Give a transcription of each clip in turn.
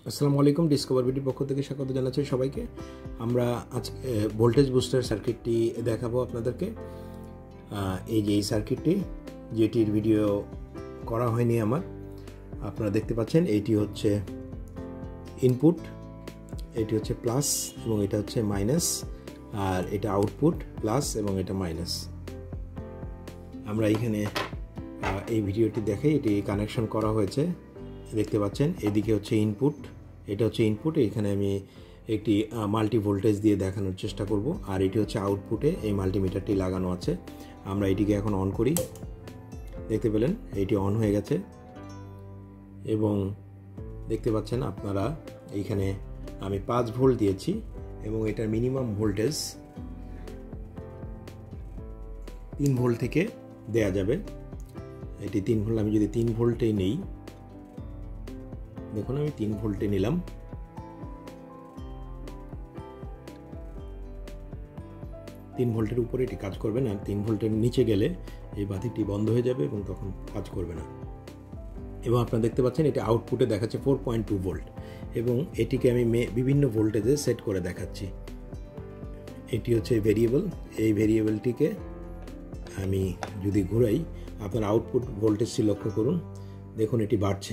আসসালামু আলাইকুম, ডিসকভার ভিডিওর পক্ষ থেকে স্বাগত জানাচ্ছি সবাইকে। আমরা আজকে ভোল্টেজ বুস্টার সার্কিটটি দেখাবো আপনাদেরকে। এই যে এই সার্কিটটি, যেটির ভিডিও করা হয়নি আমার, আপনারা দেখতে পাচ্ছেন। এইটি হচ্ছে ইনপুট, এটি হচ্ছে প্লাস এবং এটা হচ্ছে মাইনাস, আর এটা আউটপুট প্লাস এবং এটা মাইনাস। আমরা এইখানে এই ভিডিওটি দেখে এটি কানেকশন করা হয়েছে, দেখতে পাচ্ছেন। এদিকে হচ্ছে ইনপুট, এটা হচ্ছে ইনপুট। এখানে আমি একটি মাল্টি ভোল্টেজ দিয়ে দেখানোর চেষ্টা করব, আর এটি হচ্ছে আউটপুটে এই মাল্টিমিটারটি লাগানো আছে। আমরা এটিকে এখন অন করি, দেখতে পেলেন এটি অন হয়ে গেছে। এবং দেখতে পাচ্ছেন আপনারা এইখানে আমি 5 ভোল্ট দিয়েছি এবং এটার মিনিমাম ভোল্টেজ 3 ভোল্ট থেকে দেয়া যাবে। এটি 3 ভোল্ট, আমি যদি 3 ভোল্টেই নেই, দেখুন আমি 3 ভোল্টে নিলাম। 3 ভোল্টের উপরে এটি কাজ করবে না, 3 ভোল্টের নিচে গেলে এই বাতিটি বন্ধ হয়ে যাবে এবং তখন কাজ করবে না। এবং আপনারা দেখতে পাচ্ছেন এটা আউটপুটে দেখাচ্ছে 4.2 ভোল্ট এবং এটিকে আমি বিভিন্ন ভোল্টেজে সেট করে দেখাচ্ছি। এটি হচ্ছে ভেরিয়েবল, এই ভেরিয়েবলটিকে আমি যদি ঘুরাই, আপনার আউটপুট ভোল্টেজটি লক্ষ্য করুন, দেখুন এটি বাড়ছে।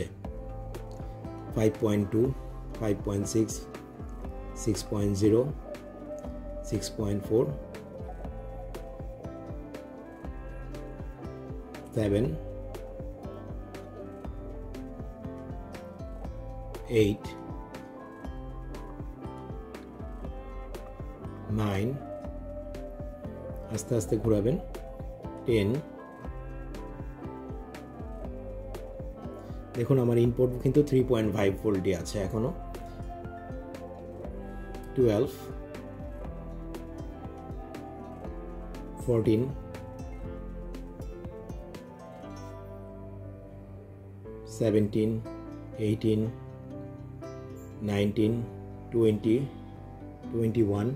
5.2, 5.6, 6.0, 6.4, 7, 8, 9, আস্তে আস্তে ঘোরাবেন, 10। দেখুন আমার ইনপুট কিন্তু 3.5 ভোল্টই আছে এখনো। 12, 14, 17, 18, 19, 20, 21,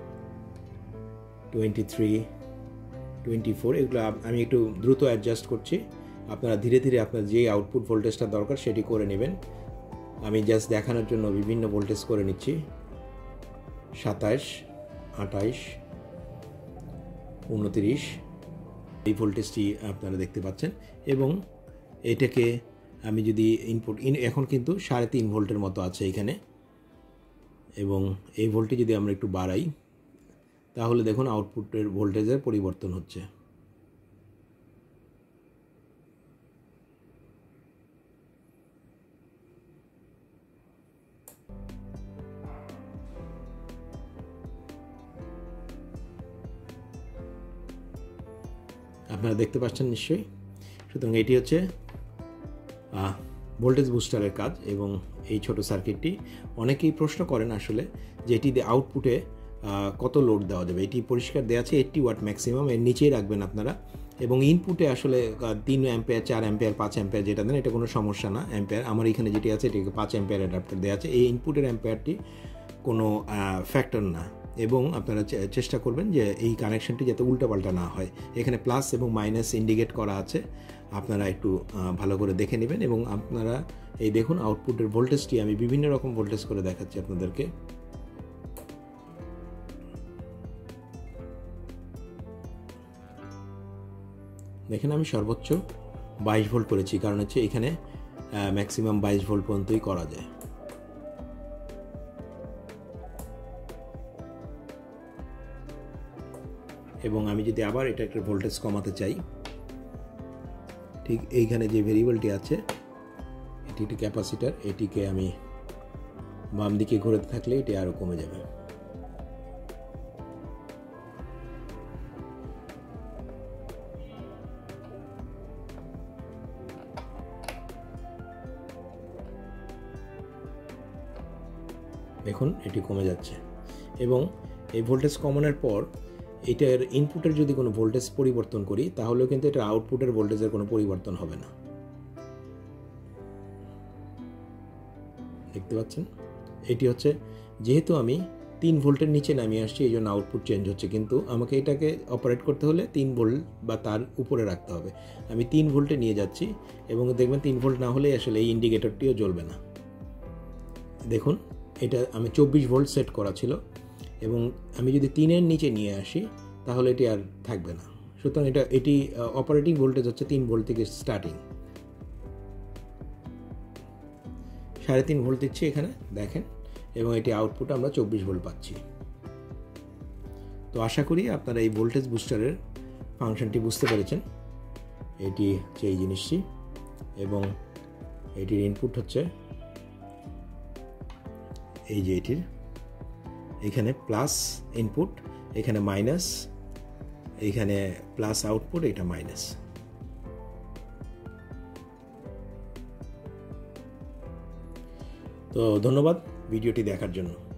23, 24। এগুলো আমি একটু দ্রুত অ্যাডজাস্ট করছি, আপনারা ধীরে ধীরে আপনার যে আউটপুট ভোল্টেজটা দরকার সেটি করে নেবেন। আমি জাস্ট দেখানোর জন্য বিভিন্ন ভোল্টেজ করে নিচ্ছি। 27, 28, 29, এই ভোল্টেজটি আপনারা দেখতে পাচ্ছেন। এবং এটাকে আমি যদি ইনপুট এখন কিন্তু 3.5 ভোল্টের মতো আছে এখানে, এবং এই ভোল্টেজ যদি আমরা একটু বাড়াই, তাহলে দেখুন আউটপুটের ভোল্টেজের পরিবর্তন হচ্ছে। আপনারা দেখতে পাচ্ছেন নিশ্চয়ই। সুতরাং এটি হচ্ছে ভোল্টেজ বুস্টারের কাজ। এবং এই ছোট সার্কিটটি অনেকেই প্রশ্ন করেন আসলে যে এটি আউটপুটে কত লোড দেওয়া যাবে। এটি পরিষ্কার দেওয়া আছে 80 ওয়াট ম্যাক্সিমাম, এর নিচেই রাখবেন আপনারা। এবং ইনপুটে আসলে 3 অ্যাম্পিয়ার, 4 অ্যাম্পিয়ার, 5 অ্যাম্পিয়ার যেটা দেন, এটা কোনো সমস্যা না। অ্যাম্পিয়ার আমার এখানে যেটি আছে এটিকে 5 অ্যাম্পিয়ার অ্যাডাপ্টার দেওয়া আছে। এই ইনপুটের অ্যাম্পিয়ারটি কোনো ফ্যাক্টর না। এবং আপনারা চেষ্টা করবেন যে এই কানেকশনটি যাতে উল্টাপাল্টা না হয়। এখানে প্লাস এবং মাইনাস ইন্ডিকেট করা আছে, আপনারা একটু ভালো করে দেখে নেবেন। এবং আপনারা এই দেখুন আউটপুটের ভোল্টেজটি আমি বিভিন্ন রকম ভোল্টেজ করে দেখাচ্ছি আপনাদেরকে। দেখেন আমি সর্বোচ্চ 22 ভোল্ট করেছি, কারণ হচ্ছে এখানে ম্যাক্সিমাম 22 ভোল্ট পর্যন্তই করা যায়। এবং আমি যদি আবার এটা একটা ভোল্টেজ কমাতে চাই, ঠিক এইখানে যে ভেরিয়েবলটি আছে, এটি একটি ক্যাপাসিটার, এটিকে আমি বাম দিকে ঘোরাতে থাকলে এটি আরও কমে যাবে। দেখুন এটি কমে যাচ্ছে। এবং এই ভোল্টেজ কমানোর পর এটার ইনপুটের যদি কোনো ভোল্টেজ পরিবর্তন করি, তাহলেও কিন্তু এটা আউটপুটের ভোল্টেজের কোনো পরিবর্তন হবে না। দেখতে পাচ্ছেন এটি হচ্ছে, যেহেতু আমি 3 ভোল্টের নিচে নামিয়ে আসছি, এই জন্য আউটপুট চেঞ্জ হচ্ছে। কিন্তু আমাকে এটাকে অপারেট করতে হলে 3 ভোল্ট বা তার উপরে রাখতে হবে। আমি 3 ভোল্টে নিয়ে যাচ্ছি এবং দেখবেন 3 ভোল্ট না হলে আসলে এই ইন্ডিকেটরটিও জ্বলবে না। দেখুন এটা আমি 24 ভোল্ট সেট করা ছিল, এবং আমি যদি 3-এর নিচে নিয়ে আসি তাহলে এটি আর থাকবে না। সুতরাং এটি অপারেটিং ভোল্টেজ হচ্ছে 3 ভোল্ট থেকে স্টার্টিং। 3.5 ভোল্ট দিচ্ছি এখানে দেখেন, এবং এটি আউটপুট আমরা 24 ভোল্ট পাচ্ছি। তো আশা করি আপনারা এই ভোল্টেজ বুস্টারের ফাংশনটি বুঝতে পেরেছেন। এটি হচ্ছে এই জিনিসটি, এবং এটির ইনপুট হচ্ছে এই যে এটির এখানে প্লাস ইনপুট, এখানে মাইনাস, এইখানে প্লাস আউটপুট, এটা মাইনাস। তো ধন্যবাদ ভিডিওটি দেখার জন্য।